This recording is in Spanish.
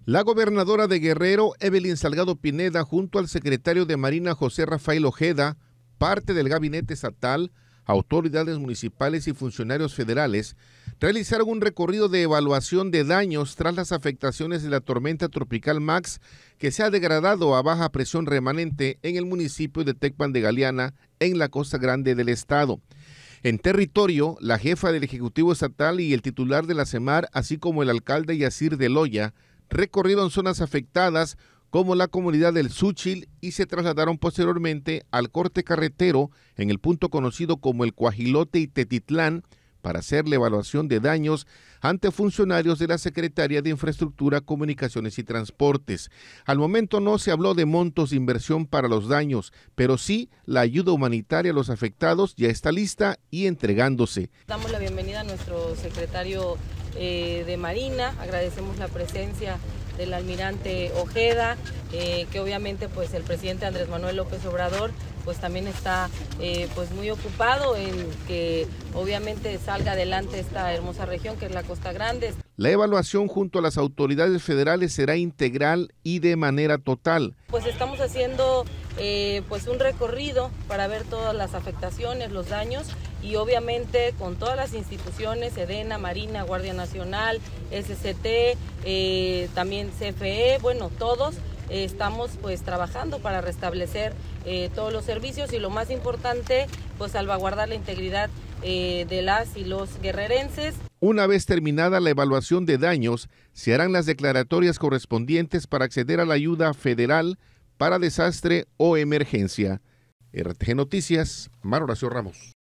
La gobernadora de Guerrero, Evelyn Salgado Pineda, junto al secretario de Marina, José Rafael Ojeda, parte del gabinete estatal, autoridades municipales y funcionarios federales, realizaron un recorrido de evaluación de daños tras las afectaciones de la tormenta tropical Max, que se ha degradado a baja presión remanente en el municipio de Tecpan de Galeana, en la Costa Grande del estado. En territorio, la jefa del Ejecutivo Estatal y el titular de la SEMAR, así como el alcalde Yacir de Loya, recorrieron zonas afectadas como la comunidad del Xúchil y se trasladaron posteriormente al corte carretero en el punto conocido como el Cuajilote y Tetitlán para hacer la evaluación de daños ante funcionarios de la Secretaría de Infraestructura, Comunicaciones y Transportes. Al momento no se habló de montos de inversión para los daños, pero sí la ayuda humanitaria a los afectados ya está lista y entregándose. Damos la bienvenida a nuestro secretario de Marina, agradecemos la presencia del almirante Ojeda, que obviamente pues el presidente Andrés Manuel López Obrador pues también está pues muy ocupado en que obviamente salga adelante esta hermosa región que es la Costa Grande. La evaluación junto a las autoridades federales será integral y de manera total. Pues estamos haciendo pues un recorrido para ver todas las afectaciones, los daños y obviamente con todas las instituciones, SEDENA, Marina, Guardia Nacional, SCT, también CFE, bueno, todos estamos pues trabajando para restablecer todos los servicios y lo más importante, pues salvaguardar la integridad de las y los guerrerenses. Una vez terminada la evaluación de daños, se harán las declaratorias correspondientes para acceder a la ayuda federal para desastre o emergencia. RTG Noticias, Mar Horacio Ramos.